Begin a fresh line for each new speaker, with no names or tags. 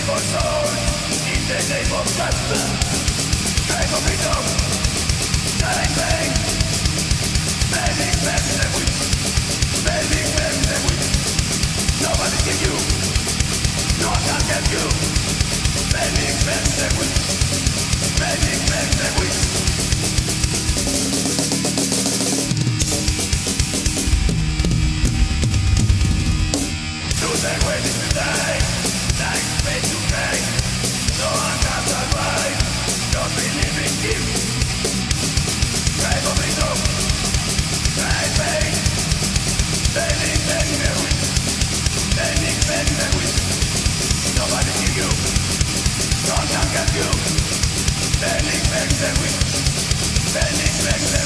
for souls in the name of justice. Cry for freedom, dying pain. Many men that we, many men that we. Nobody can you, no one can help you. Many men that we, many men that we. They're waiting to die, dying face to face. No one can survive, don't believe in him. Cry for freedom, cry pain. Bending, bending their wings, bending, bending their wings. Nobody see you, no one can get you. Bending, bending their wings, bending, bending their wings.